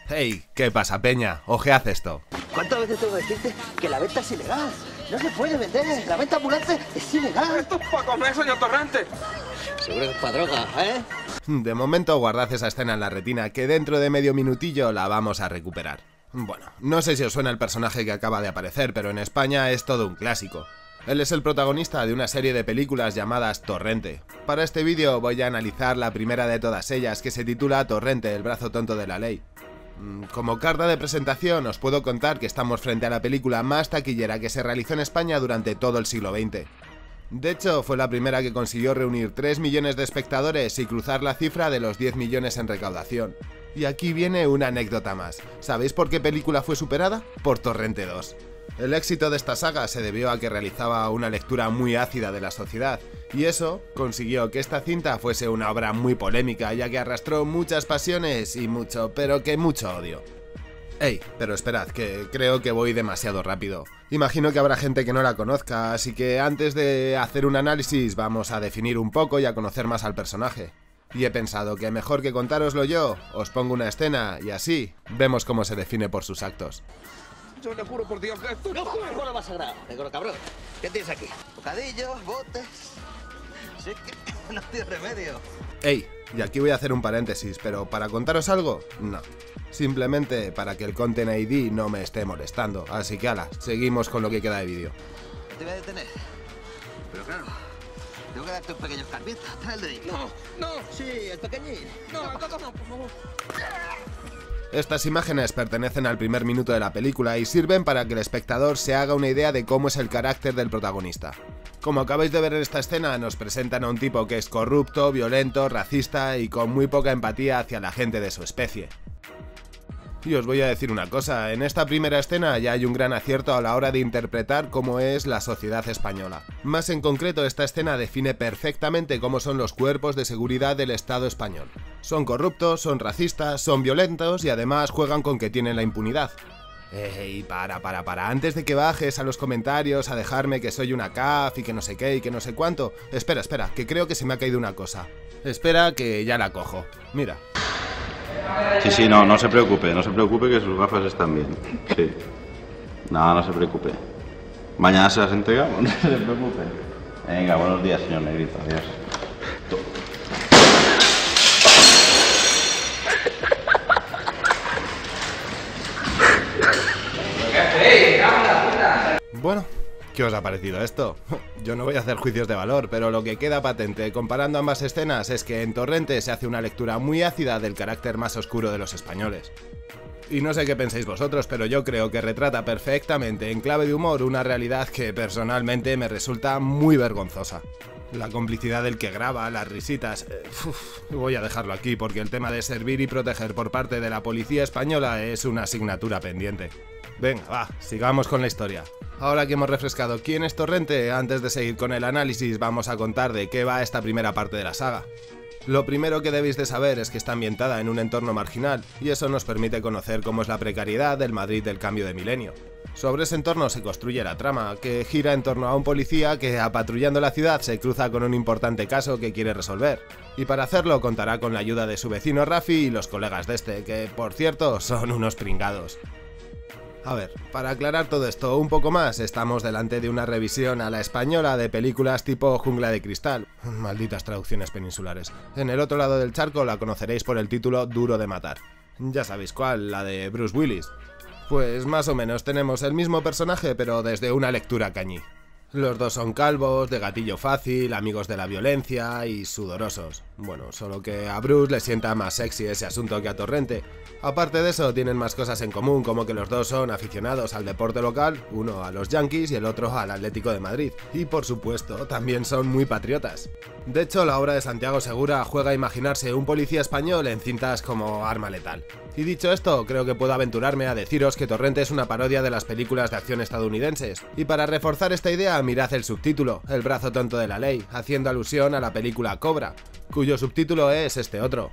Hey, ¿qué pasa, peña? Ojead esto. ¿Cuántas veces tengo que decirte que la venta es ilegal? No se puede vender, la venta ambulante es ilegal. Esto es para comer, señor Torrente. Seguro que es para droga, ¿eh? De momento guardad esa escena en la retina, que dentro de medio minutillo la vamos a recuperar. Bueno, no sé si os suena el personaje que acaba de aparecer, pero en España es todo un clásico. Él es el protagonista de una serie de películas llamadas Torrente. Para este vídeo voy a analizar la primera de todas ellas, que se titula Torrente, el brazo tonto de la ley. Como carta de presentación os puedo contar que estamos frente a la película más taquillera que se realizó en España durante todo el siglo XX. De hecho, fue la primera que consiguió reunir 3 millones de espectadores y cruzar la cifra de los 10 millones en recaudación. Y aquí viene una anécdota más. ¿Sabéis por qué película fue superada? Por Torrente 2. El éxito de esta saga se debió a que realizaba una lectura muy ácida de la sociedad, y eso consiguió que esta cinta fuese una obra muy polémica, ya que arrastró muchas pasiones y mucho, pero que mucho odio. Ey, pero esperad, que creo que voy demasiado rápido. Imagino que habrá gente que no la conozca, así que antes de hacer un análisis vamos a definir un poco y a conocer más al personaje. Y he pensado que mejor que contároslo yo, os pongo una escena y así vemos cómo se define por sus actos. Yo le juro por Dios que esto No juegues con lo más sagrado, negro cabrón. ¿Qué tienes aquí? Bocadillos, botes... Sí que no tiene remedio. Ey, y aquí voy a hacer un paréntesis, pero ¿para contaros algo? No. Simplemente para que el Content ID no me esté molestando. Así que ala, seguimos con lo que queda de vídeo. Te voy a detener. Pero claro, tengo que darte un pequeño escarmiento. Trae el dedito. No, Sí, el pequeñín. no, por favor. Estas imágenes pertenecen al primer minuto de la película y sirven para que el espectador se haga una idea de cómo es el carácter del protagonista. Como acabáis de ver en esta escena, nos presentan a un tipo que es corrupto, violento, racista y con muy poca empatía hacia la gente de su especie. Y os voy a decir una cosa, en esta primera escena ya hay un gran acierto a la hora de interpretar cómo es la sociedad española. Más en concreto, esta escena define perfectamente cómo son los cuerpos de seguridad del Estado español. Son corruptos, son racistas, son violentos y además juegan con que tienen la impunidad. Ey, para, antes de que bajes a los comentarios a dejarme que soy una CAF y que no sé qué y que no sé cuánto. Espera, que creo que se me ha caído una cosa. Espera que ya la cojo. Mira. Sí, no se preocupe que sus gafas están bien. Sí. No se preocupe. Mañana se las entregamos, no se preocupe. Venga, buenos días, señor Negrito. Adiós. Bueno, ¿qué os ha parecido esto? Yo no voy a hacer juicios de valor, pero lo que queda patente comparando ambas escenas es que en Torrente se hace una lectura muy ácida del carácter más oscuro de los españoles. Y no sé qué pensáis vosotros, pero yo creo que retrata perfectamente en clave de humor una realidad que personalmente me resulta muy vergonzosa. La complicidad del que graba, las risitas... voy a dejarlo aquí porque el tema de servir y proteger por parte de la policía española es una asignatura pendiente. Venga, va, sigamos con la historia. Ahora que hemos refrescado quién es Torrente, antes de seguir con el análisis vamos a contar de qué va esta primera parte de la saga. Lo primero que debéis de saber es que está ambientada en un entorno marginal, y eso nos permite conocer cómo es la precariedad del Madrid del cambio de milenio. Sobre ese entorno se construye la trama, que gira en torno a un policía que, patrullando la ciudad, se cruza con un importante caso que quiere resolver. Y para hacerlo contará con la ayuda de su vecino Rafi y los colegas de este, que por cierto son unos pringados. A ver, para aclarar todo esto un poco más, estamos delante de una revisión a la española de películas tipo Jungla de Cristal. Malditas traducciones peninsulares. En el otro lado del charco la conoceréis por el título Duro de Matar. Ya sabéis cuál, la de Bruce Willis. Pues más o menos tenemos el mismo personaje, pero desde una lectura cañí. Los dos son calvos, de gatillo fácil, amigos de la violencia y sudorosos. Bueno, solo que a Bruce le sienta más sexy ese asunto que a Torrente. Aparte de eso, tienen más cosas en común, como que los dos son aficionados al deporte local, uno a los Yankees y el otro al Atlético de Madrid. Y por supuesto, también son muy patriotas. De hecho, la obra de Santiago Segura juega a imaginarse un policía español en cintas como Arma Letal. Y dicho esto, creo que puedo aventurarme a deciros que Torrente es una parodia de las películas de acción estadounidenses. Y para reforzar esta idea, mirad el subtítulo, El brazo tonto de la ley, haciendo alusión a la película Cobra, cuyo subtítulo es este otro.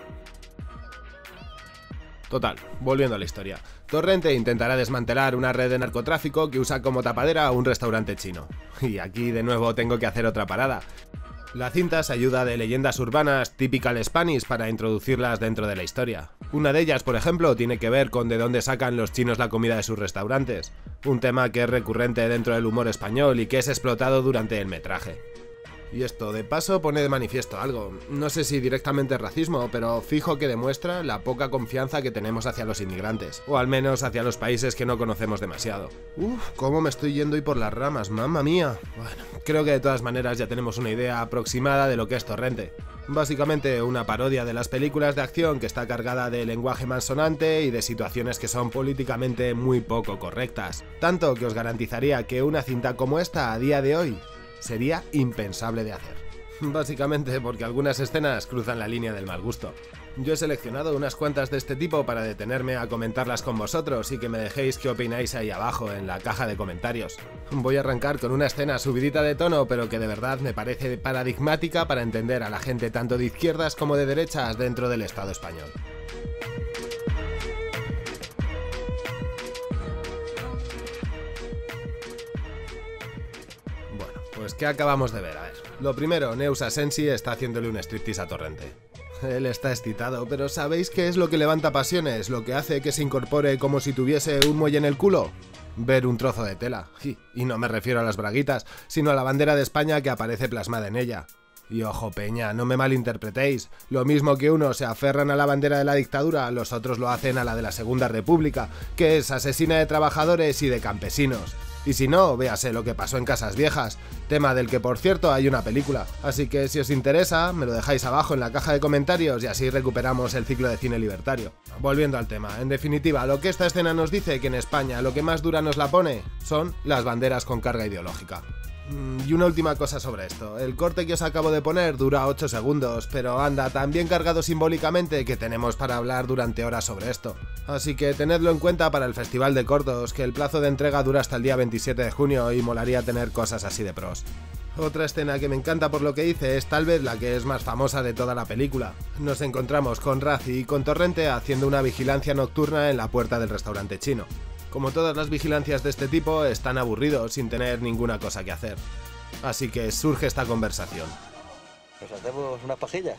Total, volviendo a la historia. Torrente intentará desmantelar una red de narcotráfico que usa como tapadera un restaurante chino. Y aquí de nuevo tengo que hacer otra parada. La cinta se ayuda de leyendas urbanas typical Spanish para introducirlas dentro de la historia. Una de ellas, por ejemplo, tiene que ver con de dónde sacan los chinos la comida de sus restaurantes, un tema que es recurrente dentro del humor español y que es explotado durante el metraje. Y esto, de paso, pone de manifiesto algo, no sé si directamente racismo, pero fijo que demuestra la poca confianza que tenemos hacia los inmigrantes, o al menos hacia los países que no conocemos demasiado. Cómo me estoy yendo hoy por las ramas, mamma mía. Bueno, creo que de todas maneras ya tenemos una idea aproximada de lo que es Torrente. Básicamente una parodia de las películas de acción que está cargada de lenguaje malsonante y de situaciones que son políticamente muy poco correctas. Tanto que os garantizaría que una cinta como esta a día de hoy sería impensable de hacer. Básicamente porque algunas escenas cruzan la línea del mal gusto. Yo he seleccionado unas cuantas de este tipo para detenerme a comentarlas con vosotros y que me dejéis qué opináis ahí abajo en la caja de comentarios. Voy a arrancar con una escena subidita de tono, pero que de verdad me parece paradigmática para entender a la gente tanto de izquierdas como de derechas dentro del Estado español. Pues ¿qué acabamos de ver? A ver, lo primero, Neus Asensi está haciéndole un striptease a Torrente. Él está excitado, pero ¿sabéis qué es lo que levanta pasiones? Lo que hace que se incorpore como si tuviese un muelle en el culo. Ver un trozo de tela. Y no me refiero a las braguitas, sino a la bandera de España que aparece plasmada en ella. Y ojo peña, no me malinterpretéis, lo mismo que unos se aferran a la bandera de la dictadura, los otros lo hacen a la de la Segunda República, que es asesina de trabajadores y de campesinos. Y si no, véase lo que pasó en Casas Viejas, tema del que por cierto hay una película, así que si os interesa, me lo dejáis abajo en la caja de comentarios y así recuperamos el ciclo de cine libertario. Volviendo al tema, en definitiva, lo que esta escena nos dice que en España lo que más dura nos la pone son las banderas con carga ideológica. Y una última cosa sobre esto, el corte que os acabo de poner dura 8 segundos, pero anda tan bien cargado simbólicamente que tenemos para hablar durante horas sobre esto. Así que tenedlo en cuenta para el Festival de Cortos, que el plazo de entrega dura hasta el día 27 de junio y molaría tener cosas así de pros. Otra escena que me encanta por lo que hice es tal vez la que es más famosa de toda la película. Nos encontramos con Razi y con Torrente haciendo una vigilancia nocturna en la puerta del restaurante chino. Como todas las vigilancias de este tipo, están aburridos sin tener ninguna cosa que hacer. Así que surge esta conversación. ¿Nos hacemos unas pajillas?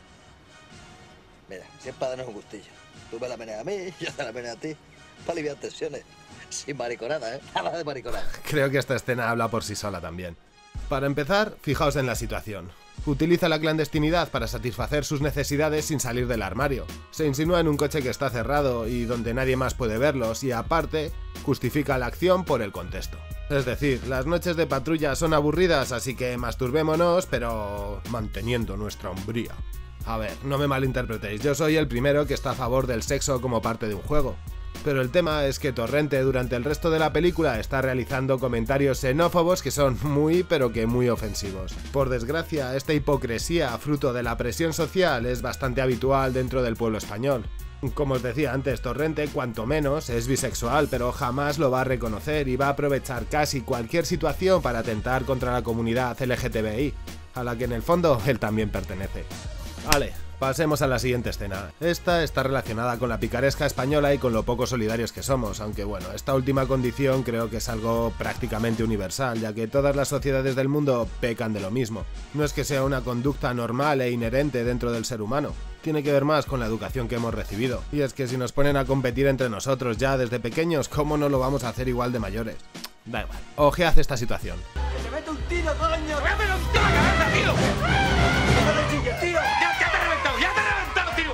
Mira, si es para darnos un gustillo. Tú me la meneas a mí, yo te la meneo a ti. Para aliviar tensiones. Sin mariconada, ¿eh? Nada de mariconada. Creo que esta escena habla por sí sola también. Para empezar, fijaos en la situación. Utiliza la clandestinidad para satisfacer sus necesidades sin salir del armario. Se insinúa en un coche que está cerrado y donde nadie más puede verlos y aparte, justifica la acción por el contexto. Es decir, las noches de patrulla son aburridas, así que masturbémonos, pero manteniendo nuestra hombría. A ver, no me malinterpretéis, yo soy el primero que está a favor del sexo como parte de un juego. Pero el tema es que Torrente durante el resto de la película está realizando comentarios xenófobos que son muy pero que muy ofensivos. Por desgracia, esta hipocresía fruto de la presión social es bastante habitual dentro del pueblo español. Como os decía antes, Torrente cuanto menos es bisexual, pero jamás lo va a reconocer y va a aprovechar casi cualquier situación para atentar contra la comunidad LGTBI, a la que en el fondo él también pertenece. Vale. Pasemos a la siguiente escena. Esta está relacionada con la picaresca española y con lo poco solidarios que somos, aunque bueno, esta última condición creo que es algo prácticamente universal, ya que todas las sociedades del mundo pecan de lo mismo. No es que sea una conducta normal e inherente dentro del ser humano, tiene que ver más con la educación que hemos recibido. Y es que si nos ponen a competir entre nosotros ya desde pequeños, ¿cómo no lo vamos a hacer igual de mayores? Da igual, ojead esta situación. ¡Que te mete un tiro, coño! ¡Voy a meter un tiro a la cabeza, tío! ¡No te chilles, tío! ¡Ya te he reventado! ¡Ya te he reventado, tío!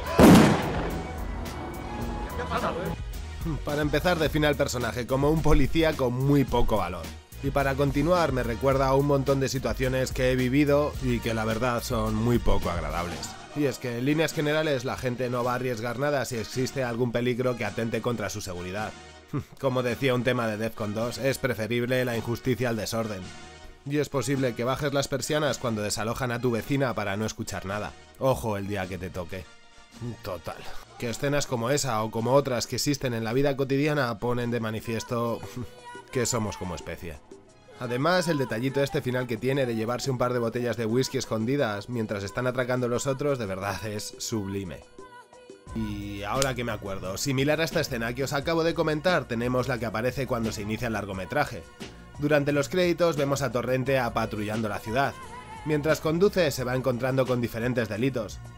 ¿Qué ha pasado, Para empezar, define al personaje como un policía con muy poco valor. Y para continuar, me recuerda a un montón de situaciones que he vivido y que la verdad son muy poco agradables. Y es que en líneas generales la gente no va a arriesgar nada si existe algún peligro que atente contra su seguridad. Como decía un tema de Defcon 2, es preferible la injusticia al desorden. Y es posible que bajes las persianas cuando desalojan a tu vecina para no escuchar nada. Ojo el día que te toque. Total. Que escenas como esa o como otras que existen en la vida cotidiana ponen de manifiesto que somos como especie. Además, el detallito este final que tiene de llevarse un par de botellas de whisky escondidas mientras están atracando los otros, de verdad es sublime. Y ahora que me acuerdo, similar a esta escena que os acabo de comentar, tenemos la que aparece cuando se inicia el largometraje. Durante los créditos vemos a Torrente patrullando la ciudad. Mientras conduce se va encontrando con diferentes delitos.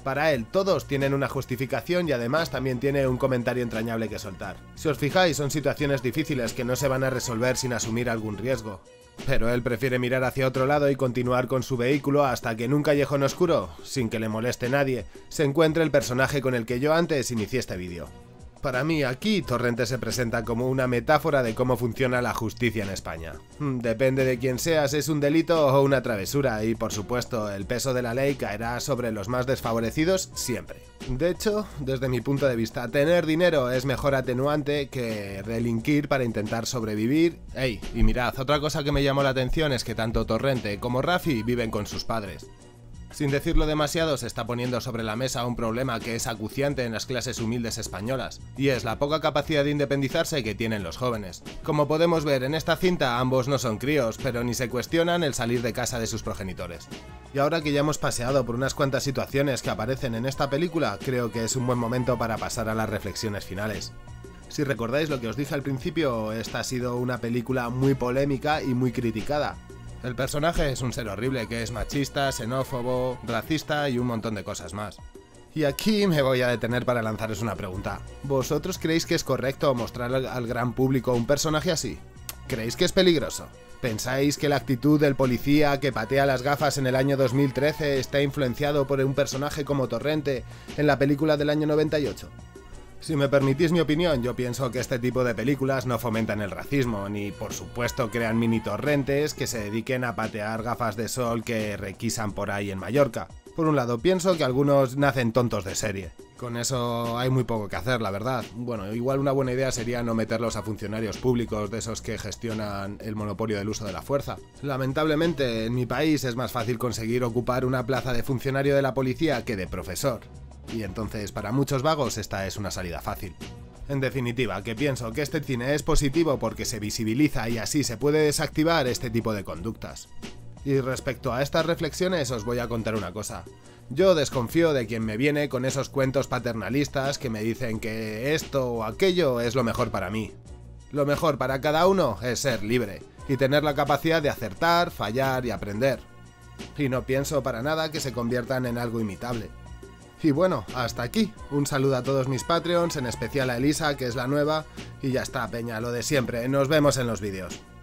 Para él, todos tienen una justificación y además también tiene un comentario entrañable que soltar. Si os fijáis, son situaciones difíciles que no se van a resolver sin asumir algún riesgo. Pero él prefiere mirar hacia otro lado y continuar con su vehículo hasta que en un callejón oscuro, sin que le moleste nadie, se encuentre el personaje con el que yo antes inicié este vídeo. Para mí, aquí Torrente se presenta como una metáfora de cómo funciona la justicia en España. Depende de quién seas, es un delito o una travesura y, por supuesto, el peso de la ley caerá sobre los más desfavorecidos siempre. De hecho, desde mi punto de vista, tener dinero es mejor atenuante que delinquir para intentar sobrevivir. Y mirad, otra cosa que me llamó la atención es que tanto Torrente como Rafi viven con sus padres. Sin decirlo demasiado, se está poniendo sobre la mesa un problema que es acuciante en las clases humildes españolas, y es la poca capacidad de independizarse que tienen los jóvenes. Como podemos ver en esta cinta, ambos no son críos, pero ni se cuestionan el salir de casa de sus progenitores. Y ahora que ya hemos paseado por unas cuantas situaciones que aparecen en esta película, creo que es un buen momento para pasar a las reflexiones finales. Si recordáis lo que os dije al principio, esta ha sido una película muy polémica y muy criticada. El personaje es un ser horrible que es machista, xenófobo, racista y un montón de cosas más. Y aquí me voy a detener para lanzaros una pregunta. ¿Vosotros creéis que es correcto mostrar al gran público un personaje así? ¿Creéis que es peligroso? ¿Pensáis que la actitud del policía que patea las gafas en el año 2013 está influenciado por un personaje como Torrente en la película del año 98? Si me permitís mi opinión, yo pienso que este tipo de películas no fomentan el racismo, ni por supuesto crean mini torrentes que se dediquen a patear gafas de sol que requisan por ahí en Mallorca. Por un lado, pienso que algunos nacen tontos de serie. Con eso hay muy poco que hacer, la verdad. Bueno, igual una buena idea sería no meterlos a funcionarios públicos de esos que gestionan el monopolio del uso de la fuerza. Lamentablemente, en mi país es más fácil conseguir ocupar una plaza de funcionario de la policía que de profesor. Y entonces para muchos vagos esta es una salida fácil. En definitiva, que pienso que este cine es positivo porque se visibiliza y así se puede desactivar este tipo de conductas. Y respecto a estas reflexiones os voy a contar una cosa. Yo desconfío de quien me viene con esos cuentos paternalistas que me dicen que esto o aquello es lo mejor para mí. Lo mejor para cada uno es ser libre y tener la capacidad de acertar, fallar y aprender. Y no pienso para nada que se conviertan en algo imitable. Y bueno, hasta aquí. Un saludo a todos mis Patreons, en especial a Elisa, que es la nueva, y ya está, peña, lo de siempre. Nos vemos en los vídeos.